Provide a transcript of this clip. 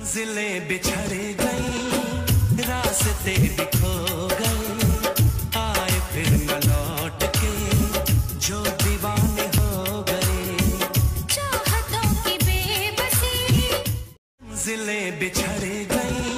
जिले बिछड़ गई, रास्ते बिखो गए, आए फिर न लौट के जो दीवाने हो गए। चाहतों की बेबसी, जिले बिछड़ गई,